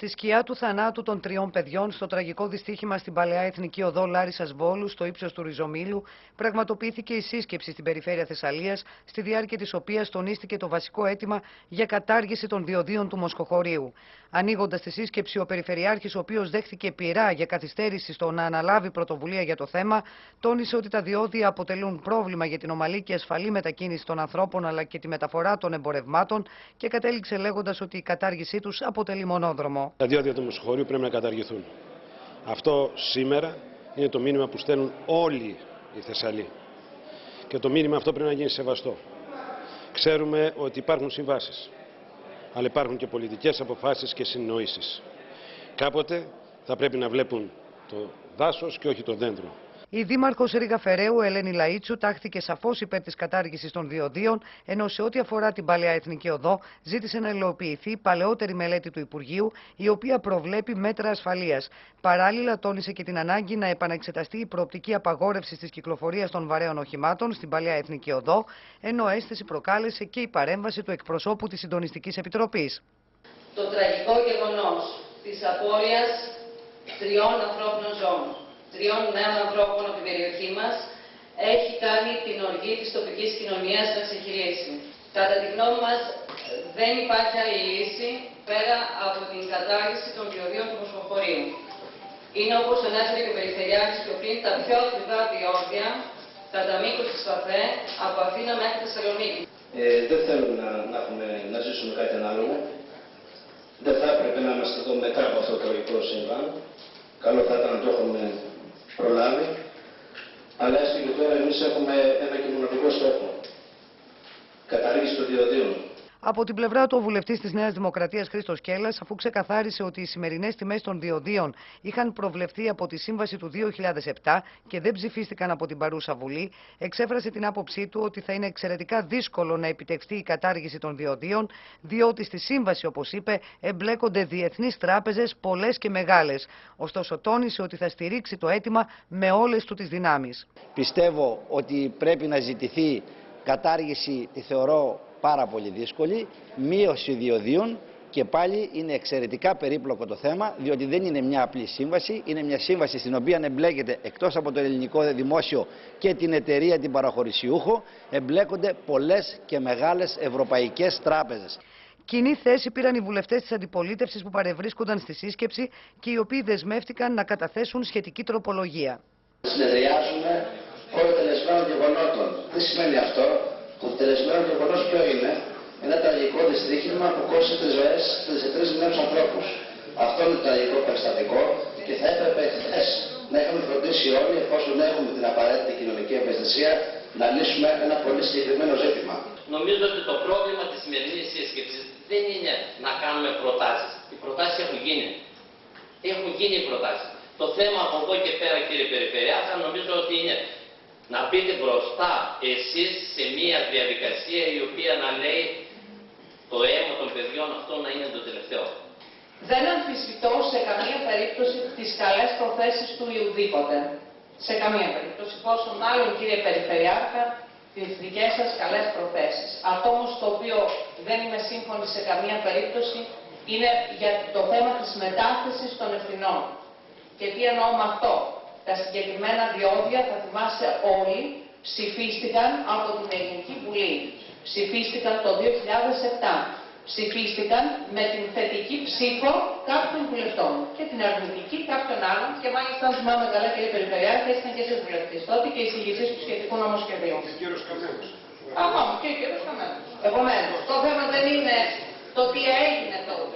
Στη σκιά του θανάτου των 3 παιδιών στο τραγικό δυστύχημα στην παλαιά Εθνική Οδό Λάρισσας Βόλου, στο ύψος του Ριζομήλου, πραγματοποιήθηκε η σύσκεψη στην περιφέρεια Θεσσαλίας, στη διάρκεια της οποίας τονίστηκε το βασικό αίτημα για κατάργηση των διοδίων του Μοσχοχωρίου. Ανοίγοντας τη σύσκεψη, ο Περιφερειάρχης, ο οποίος δέχθηκε πειρά για καθυστέρηση στο να αναλάβει πρωτοβουλία για το θέμα, τόνισε ότι τα διόδια αποτελούν πρόβλημα για την ομαλή και ασφαλή μετακίνηση των ανθρώπων αλλά και τη μεταφορά των εμπορευμάτων και κατέληξε λέγοντας ότι η κατάργησή τους αποτελεί μονόδρομο. Τα διόδια του Μοσχοχωρίου πρέπει να καταργηθούν. Αυτό σήμερα είναι το μήνυμα που στέλνουν όλοι οι Θεσσαλοί. Και το μήνυμα αυτό πρέπει να γίνει σεβαστό. Ξέρουμε ότι υπάρχουν συμβάσεις, αλλά υπάρχουν και πολιτικές αποφάσεις και συνεννοήσεις. Κάποτε θα πρέπει να βλέπουν το δάσος και όχι το δέντρο. Η Δήμαρχος Ρήγα Φεραίου, Ελένη Λαΐτσου, τάχθηκε σαφώς υπέρ της κατάργησης των διοδίων, ενώ σε ό,τι αφορά την παλαιά Εθνική Οδό, ζήτησε να υλοποιηθεί παλαιότερη μελέτη του Υπουργείου, η οποία προβλέπει μέτρα ασφαλείας. Παράλληλα, τόνισε και την ανάγκη να επαναξεταστεί η προοπτική απαγόρευση της κυκλοφορίας των βαρέων οχημάτων στην παλαιά Εθνική Οδό, ενώ αίσθηση προκάλεσε και η παρέμβαση του εκπροσώπου της Συντονιστικής Επιτροπής. Το τραγικό γεγονός της απώλειας 3 ανθρώπινων ζώων, 3 νέων ανθρώπων από την περιοχή μας, έχει κάνει την οργή της τοπικής κοινωνίας να ξεχυλήσει. Κατά τη γνώμη μας, δεν υπάρχει άλλη λύση πέρα από την κατάργηση των διοδίων του Μοσχοχωρίου. Είναι, όπως ανέφερε και ο Περιφερειάρχης πιο πριν, τα πιο ακριβά διόδια κατά μήκος της ΦΑΘΕ από Αθήνα μέχρι Θεσσαλονίκη. Δεν θέλουμε να ζήσουμε κάτι ανάλογο. Δεν θα έπρεπε να είμαστε εδώ μετά από αυτό το τραγικό συμβάν. Καλό θα ήταν να το έχουμε προλάβει. Αλλά έστω και τώρα εμείς έχουμε ένα και μοναδικό στόχο. Κατάργηση των διοδίων. Από την πλευρά του, ο βουλευτής της Νέας Δημοκρατίας Χρήστος Κέλλας, αφού ξεκαθάρισε ότι οι σημερινές τιμές των διοδίων είχαν προβλεφθεί από τη Σύμβαση του 2007 και δεν ψηφίστηκαν από την παρούσα Βουλή, εξέφρασε την άποψή του ότι θα είναι εξαιρετικά δύσκολο να επιτευχθεί η κατάργηση των διοδίων, διότι στη Σύμβαση, όπως είπε, εμπλέκονται διεθνείς τράπεζες, πολλές και μεγάλες. Ωστόσο, τόνισε ότι θα στηρίξει το αίτημα με όλες του τις δυνάμεις. Πιστεύω ότι πρέπει να ζητηθεί κατάργηση, τη θεωρώ πάρα πολύ δύσκολη, μείωση διοδίων και πάλι είναι εξαιρετικά περίπλοκο το θέμα, διότι δεν είναι μια απλή σύμβαση, είναι μια σύμβαση στην οποία εμπλέκεται εκτός από το ελληνικό δημόσιο και την εταιρεία την παραχωρησιούχο, εμπλέκονται πολλές και μεγάλες ευρωπαϊκές τράπεζες. Κοινή θέση πήραν οι βουλευτές της αντιπολίτευσης που παρευρίσκονταν στη σύσκεψη και οι οποίοι δεσμεύτηκαν να καταθέσουν σχετική τροπολογία. Συνεδριάζουμε όλων τελεσμένων γεγονότων. Τι σημαίνει αυτό? Το τελεσμένο γεγονός ποιο είναι? Ένα τραγικό δυστύχημα που κόστησε τις ζωές σε 3 νέους ανθρώπους. Αυτό είναι το τραγικό περιστατικό και θα έπρεπε χθες να είχαμε φροντίσει όλοι, εφόσον έχουμε την απαραίτητη κοινωνική ευαισθησία, να λύσουμε ένα πολύ συγκεκριμένο ζήτημα. Νομίζω ότι το πρόβλημα της σημερινής σύσκεψης δεν είναι να κάνουμε προτάσεις. Οι προτάσεις έχουν γίνει. Έχουν γίνει οι προτάσεις. Το θέμα από εδώ και πέρα, κύριε Περιφερειάρχα, νομίζω ότι είναι να μπείτε μπροστά εσείς σε μια διαδικασία η οποία να λέει το αίμα των παιδιών αυτό να είναι το τελευταίο. Δεν αμφισβητώ σε καμία περίπτωση τις καλές προθέσεις του ουδήποτε. Σε καμία περίπτωση. Πόσο μάλλον, κύριε Περιφερειάρχα, τις δικές σας καλές προθέσεις. Αυτό όμως το οποίο δεν είμαι σύμφωνη σε καμία περίπτωση είναι για το θέμα της μετάθεσης των ευθυνών. Και τι εννοώ με αυτό? Τα συγκεκριμένα διόδια, θα θυμάστε όλοι, ψηφίστηκαν από την Ελληνική Βουλή. Ψηφίστηκαν το 2007. Ψηφίστηκαν με την θετική ψήφο κάποιων βουλευτών και την αρνητική κάποιων άλλων. Και μάλιστα, αν θυμάμαι καλά, κύριε Περιφερειάρχα, ήσταν και εσείς βουλευτής τότε και εισηγητής του σχετικού νομοσχεδίου. Και ο κύριος Καμένος. Ακόμα και ο κύριος Καμένος. Επομένως, το θέμα δεν είναι το τι έγινε τότε.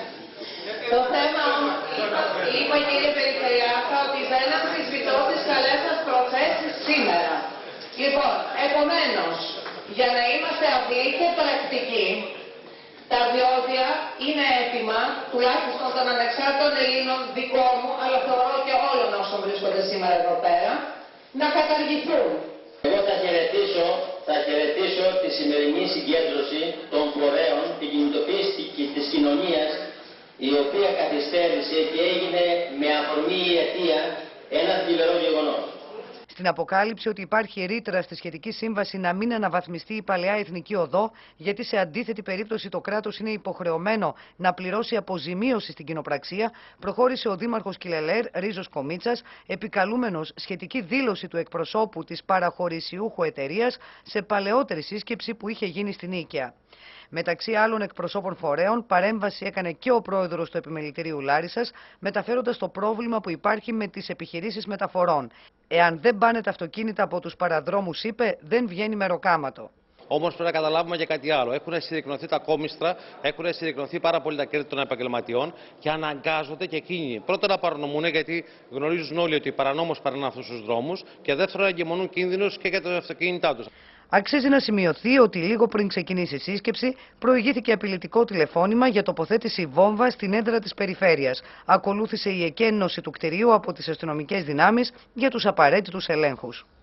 Το θέμα όμως, είπα κύριε Περιφερειάρχα, ότι δεν αμφισβητώ τις καλές σας προθέσεις σήμερα. Λοιπόν, επομένως, για να είμαστε απλοί και πρακτικοί, τα διόδια είναι έτοιμα, τουλάχιστον των ανεξάρτητων Ελλήνων, δικό μου, αλλά θεωρώ και όλων όσων βρίσκονται σήμερα εδώ πέρα, να καταργηθούν. Εγώ θα χαιρετήσω τη σημερινή συγκέντρωση των φορέων, την κινητοποίηση της κοινωνίας, η οποία καθυστέρησε και έγινε με αφορμή η αιτία ένα θλιβερό γεγονός. Στην αποκάλυψη ότι υπάρχει ρήτρα στη σχετική σύμβαση να μην αναβαθμιστεί η παλαιά εθνική οδό, γιατί σε αντίθετη περίπτωση το κράτος είναι υποχρεωμένο να πληρώσει αποζημίωση στην κοινοπραξία, προχώρησε ο Δήμαρχος Κιλελέρ, Ρίζος Κομίτσας, επικαλούμενος σχετική δήλωση του εκπροσώπου της παραχωρησιούχου εταιρείας σε παλαιότερη σύσκεψη που είχε γίνει στην Νίκαια. Μεταξύ άλλων εκπροσώπων φορέων, παρέμβαση έκανε και ο πρόεδρος του Επιμελητηρίου Λάρισσας, μεταφέροντας το πρόβλημα που υπάρχει με τις επιχειρήσεις μεταφορών. Εάν δεν πάνε τα αυτοκίνητα από τους παραδρόμους, είπε, δεν βγαίνει μεροκάματο. Όμως πρέπει να καταλάβουμε και κάτι άλλο. Έχουν συρρικνωθεί τα κόμιστρα, έχουν συρρικνωθεί πάρα πολύ τα κέρδη των επαγγελματιών και αναγκάζονται και εκείνοι πρώτα να παρανομούν, γιατί γνωρίζουν όλοι ότι παρανόμως περνάνε αυτούς τους δρόμους, και δεύτερον να εγκυμονούν κίνδυνους και για τα αυτοκίνητά τους. Αξίζει να σημειωθεί ότι λίγο πριν ξεκινήσει η σύσκεψη, προηγήθηκε απειλητικό τηλεφώνημα για τοποθέτηση βόμβα στην έδρα της περιφέρειας. Ακολούθησε η εκένωση του κτηρίου από τις αστυνομικές δυνάμεις για τους απαραίτητους ελέγχους.